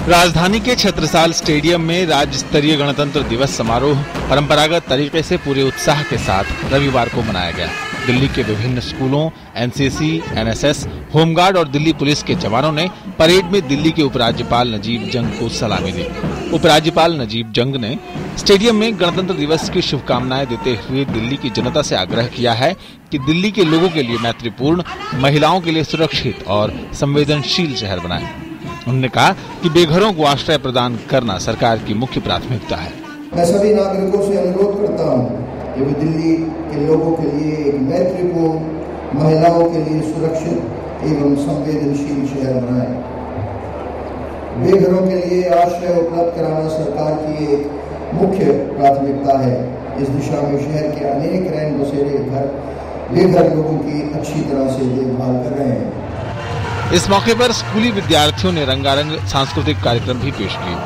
राजधानी के छत्रसाल स्टेडियम में राज्य स्तरीय गणतंत्र दिवस समारोह परंपरागत तरीके से पूरे उत्साह के साथ रविवार को मनाया गया। दिल्ली के विभिन्न स्कूलों, एनसीसी, एनएसएस, होमगार्ड और दिल्ली पुलिस के जवानों ने परेड में दिल्ली के उपराज्यपाल नजीब जंग को सलामी दी। उपराज्यपाल नजीब जंग ने स्टेडियम में गणतंत्र दिवस की शुभकामनाएं देते हुए दिल्ली की जनता से आग्रह किया है कि दिल्ली के लोगों के लिए मैत्रीपूर्ण, महिलाओं के लिए सुरक्षित और संवेदनशील शहर बनाएं। उन्होंने कहा कि बेघरों को आश्रय प्रदान करना सरकार की मुख्य प्राथमिकता है। मैं सभी नागरिकों से अनुरोध करता हूं कि वे दिल्ली के लोगों के लिए एक मैत्रीपूर्ण, महिलाओं के लिए सुरक्षित एवं संवेदनशील शहर बनाएं। बेघरों के लिए आश्रय उपलब्ध कराना सरकार की एक मुख्य प्राथमिकता है। इस दिशा में शहर के अनेक रैन बसेरे घर बेघर लोगों की अच्छी तरह से देखभाल कर रहे हैं। इस मौके पर स्कूली विद्यार्थियों ने रंगारंग सांस्कृतिक कार्यक्रम भी पेश किए।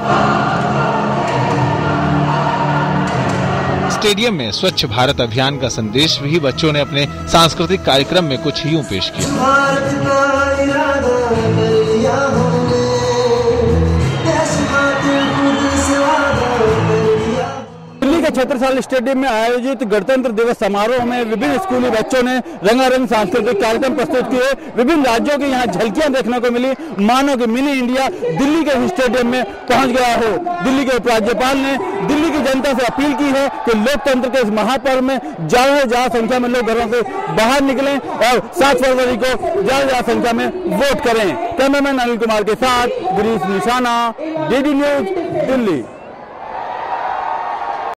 स्टेडियम में स्वच्छ भारत अभियान का संदेश भी बच्चों ने अपने सांस्कृतिक कार्यक्रम में कुछ यूं पेश किया। दिल्ली के छत्रसाल स्टेडियम में आयोजित गणतंत्र दिवस समारोह में विभिन्न स्कूली बच्चों ने रंगारंग सांस्कृतिक कार्यक्रम प्रस्तुत किए। विभिन्न राज्यों की यहाँ झलकियां देखने को मिली, मानो कि मिनी इंडिया दिल्ली के स्टेडियम में पहुंच गया हो। दिल्ली के उपराज्यपाल ने दिल्ली की जनता से अपील की है कि लोकतंत्र के इस महापर्व में ज्यादा संख्या में लोग घरों से बाहर निकलें और 7 फरवरी को ज्यादा संख्या में वोट करें। कैमरामैन अनिल कुमार के साथ गिरीश निशाना, डीडी न्यूज, दिल्ली।